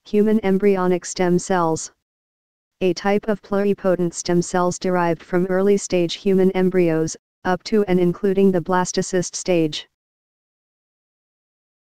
Human embryonic stem cells. A type of pluripotent stem cells derived from early-stage human embryos, up to and including the blastocyst stage.